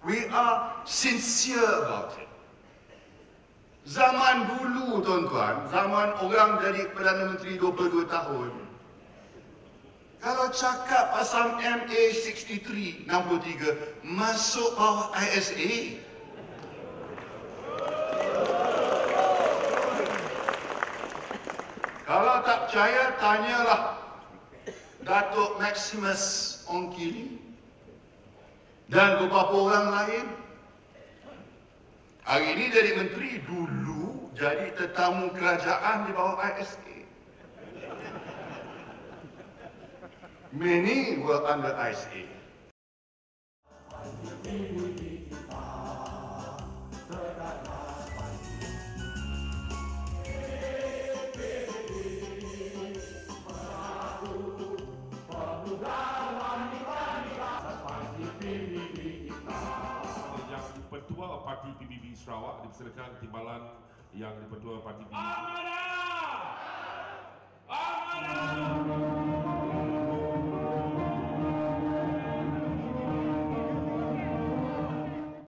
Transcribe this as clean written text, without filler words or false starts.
We are sincere about it. Zaman dulu, tuan-tuan, zaman orang jadi Perdana Menteri 22 tahun, kalau cakap pasal MA63, 63, masuk bawah ISA. Kalau tak percaya, tanyalah Datuk Maximus Ongkili dan beberapa orang lain. Hari ini jadi menteri, dulu jadi tetamu kerajaan di bawah ISA. Many were under ISA. Ketua Parti PBB Sarawak dipersilakan timbalan yang dipertua Parti PBB. Amanah!